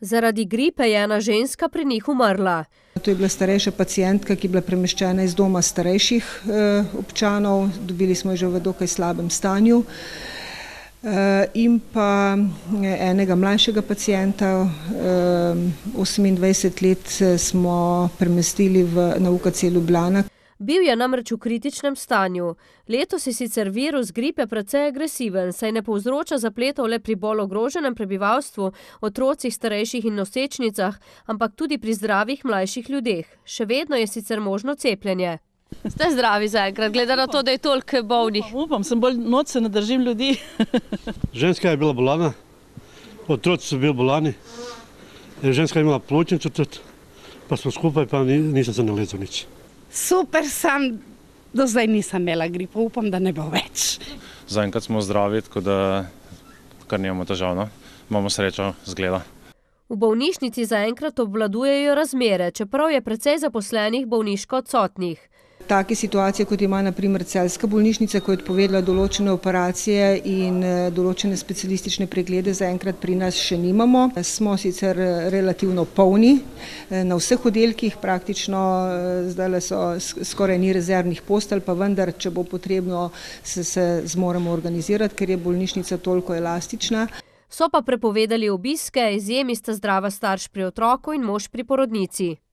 Zaradi gripe je ena ženska pri njih umrla. To je bila starejša pacientka, ki je bila premeščena iz doma starejših občanov. Dobili smo jo že v dokaj slabem stanju. In pa enega mlajšega pacienta, 28 let, smo premestili na UKC Ljubljana. Bil je namreč v kritičnem stanju. Letos je sicer virus gripe precej agresiven, saj ne povzroča zapletov le pri bolj ogroženem prebivalstvu, otrocih, starejših in nosečnicah, ampak tudi pri zdravih mlajših ljudeh. Še vedno je sicer možno cepljenje. Ste zdravi zaenkrat, glede na to, da je toliko bolnih? Upam, sem bolj noč, se ne držim ljudi. Ženska je bila bolana, otroci so bili bolani. Ženska je imela pljučnico tudi, pa smo skupaj, pa nisem se nalezal nič. Super sem, do zdaj nisem imela gripo, upam, da ne bo več. Zaenkrat smo zdravi, tako da kar nimamo težav, no. Imamo srečo, zgleda. V bolnišnici zaenkrat obvladujejo razmere, čeprav je precej zaposlenih bolniško odsotnih. Take situacije, kot ima na primer celjska bolnišnica, ko je odpovedala določene operacije in določene specialistične preglede, zaenkrat pri nas še nimamo. Smo sicer relativno polni na vseh oddelkih, praktično zdaj so skoraj ni rezervnih postelj, pa vendar, če bo potrebno, se zmoremo organizirati, ker je bolnišnica toliko elastična. So pa prepovedali obiske, izjemi sta zdrava starš pri otroku in mož pri porodnici.